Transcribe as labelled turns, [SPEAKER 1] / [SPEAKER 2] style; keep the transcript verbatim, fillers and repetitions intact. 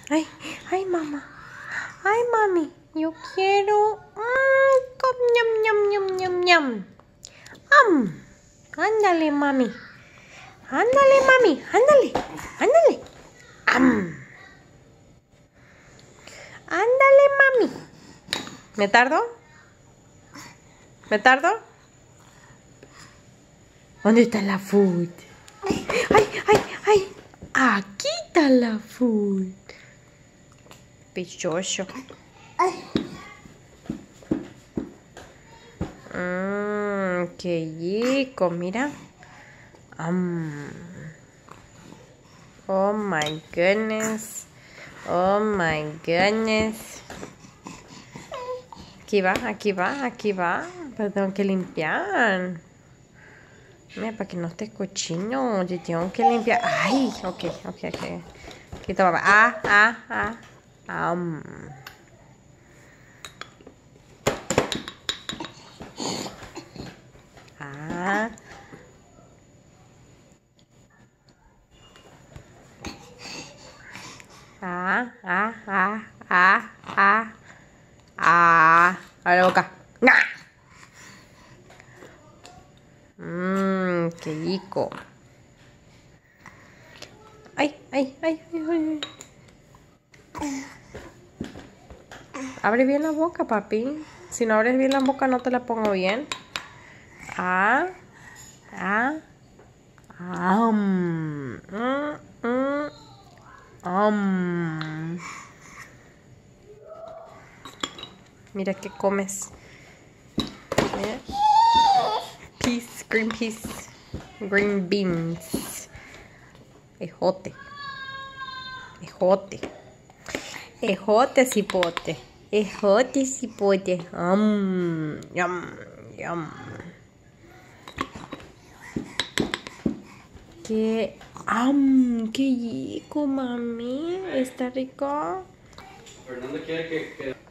[SPEAKER 1] Ay, ay, mamá. Ay, mami. Yo quiero. Mm, com, ñam, ñam, ñam, ñam, ñam. Am. Ándale, mami. Ándale, mami. Ándale. Ándale. Am. Ándale, mami. ¿Me tardo? ¿Me tardo? ¿Dónde está la food? ¡Ay, ay, ay! Aquí está la food. Pichoso. Mmm, qué rico, mira. Um. Oh my goodness. Oh my goodness. Aquí va, aquí va, aquí va. Pero tengo que limpiar. Mira, para que no esté cochino. Yo tengo que limpiar. Ay, ok, ok, ok. Aquí está, papá. Ah, ah, ah. Um. Ah. Ah, ah, ah, ah, ah. Ah. Abre la boca. Mmm, qué rico. Ay, ay, ay, ay, ay. Abre bien la boca, papi. Si no abres bien la boca, no te la pongo bien. Ah, ah, ah, um, mm, mm, um. Mira qué comes. Mira. Peas, green peas, green beans. Ejote. Ejote. Ejote, cipote. Ejote, cipote. Um, yum, yum. Qué, um, qué rico, mami. ¿Está rico?
[SPEAKER 2] Fernando quiere que... que...